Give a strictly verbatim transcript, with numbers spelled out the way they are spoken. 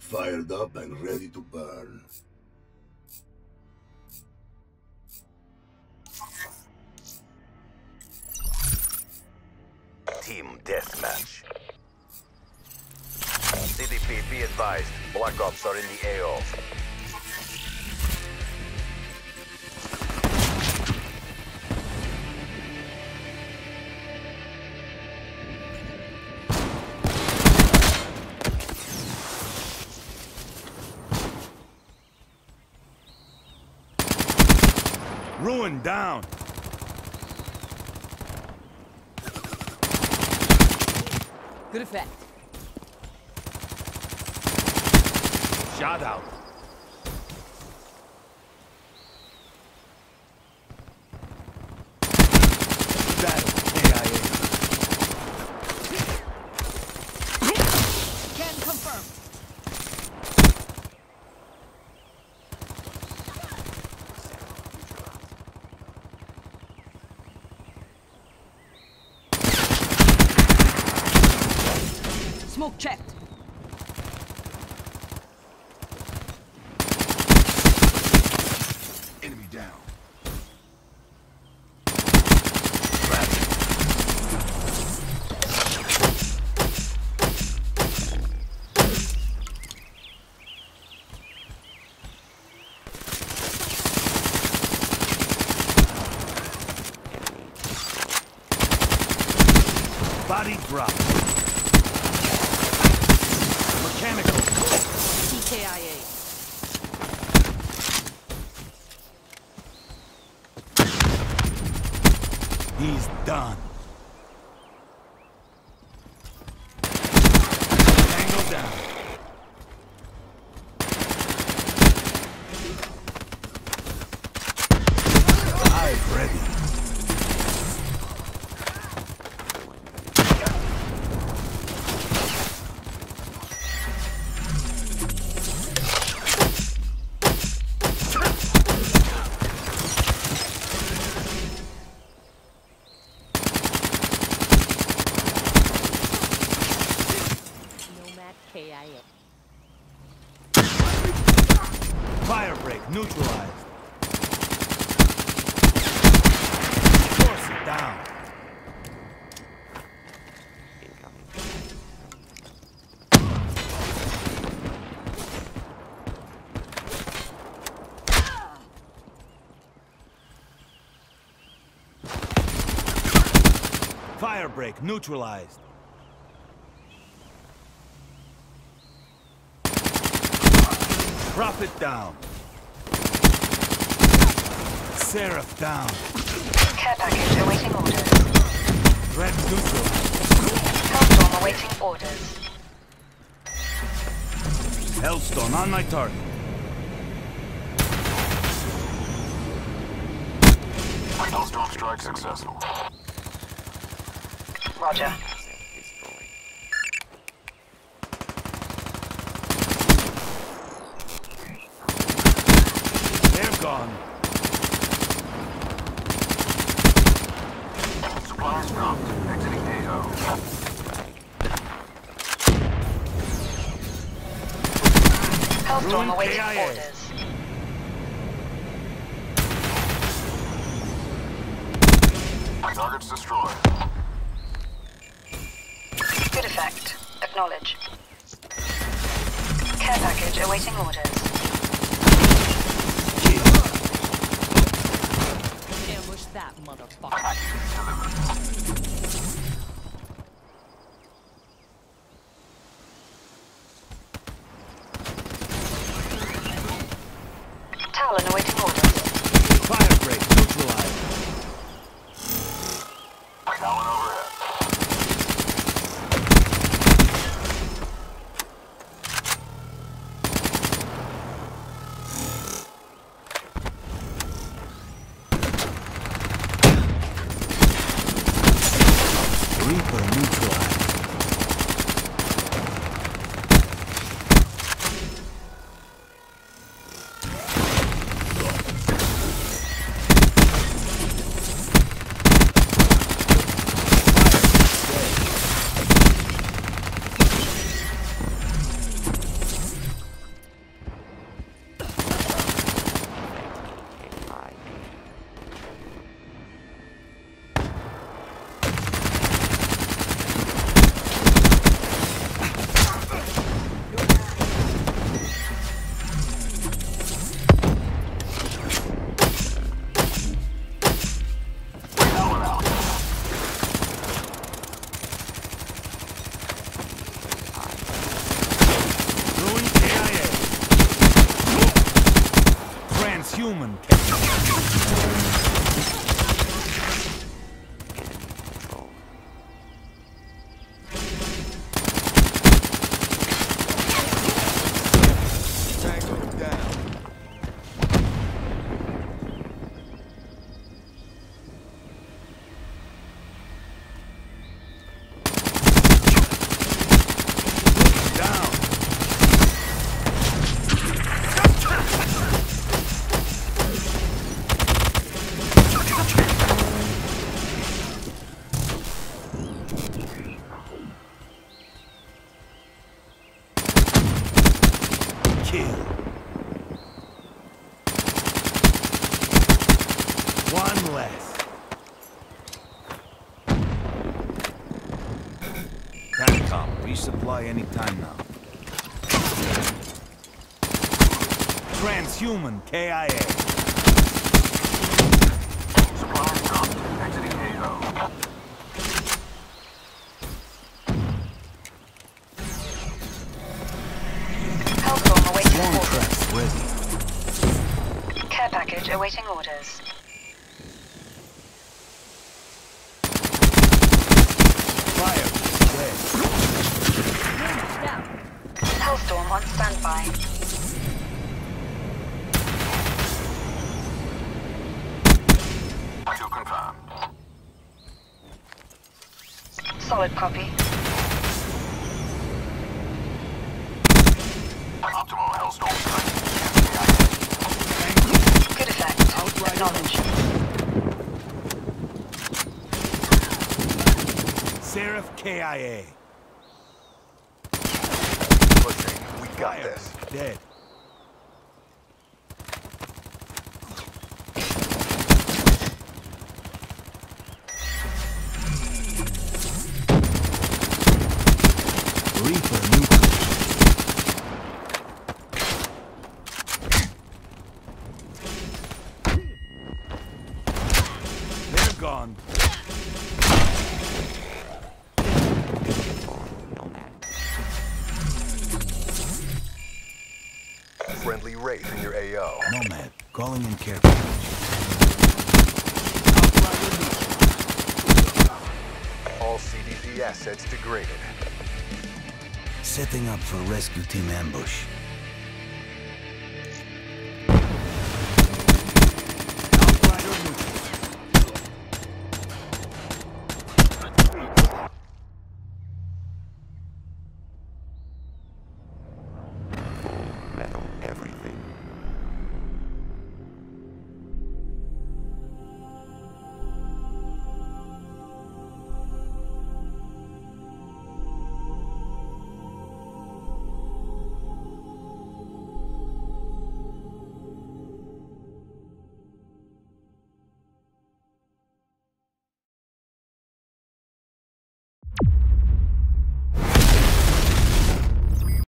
Fired up and ready to burn. Team deathmatch. C D P, be advised. Black Ops are in the A O. Ruin down. Good effect. Shot out. Battle, K I A. Can confirm. Smoke checked. Enemy down. Body drop. Mechanical. T K I A. He's done. Angle down. I'm ready. K I A. Fire break neutralized. Force it down. Fire break neutralized. Drop it down. Seraph down. Care package awaiting orders. Red neutral. Hellstorm awaiting orders. Hellstone on my target. Hellstorm strike successful. Roger. They're gone. Supplies dropped. Exiting A O. Hellstorm Ruined awaiting K I A. orders. Targets destroyed. Good effect. Acknowledge. Care package awaiting orders. Ambush that motherfucker. Talon awaiting orders. Fire break neutralized. Talon overhead. Reaper neutralized. Transhuman. Tango down. Down. Kill. One less. Tancom, resupply anytime now. Transhuman K I A. Supplies dropped. Exiting A O. Hellstorm awaiting Swarm orders. traps ready. Care package awaiting orders. Fire. Dead. Down. Hellstorm on standby. Two confirmed. Solid copy. Optimal Hellstorm strike. Good effect. Acknowledged. Seraph K I A. Pushing. We got Fire. this. Dead. Reaper neutral. They're gone. Friendly Wraith in your A O. Nomad, calling in care package. All C D P assets degraded. Setting up for rescue team ambush.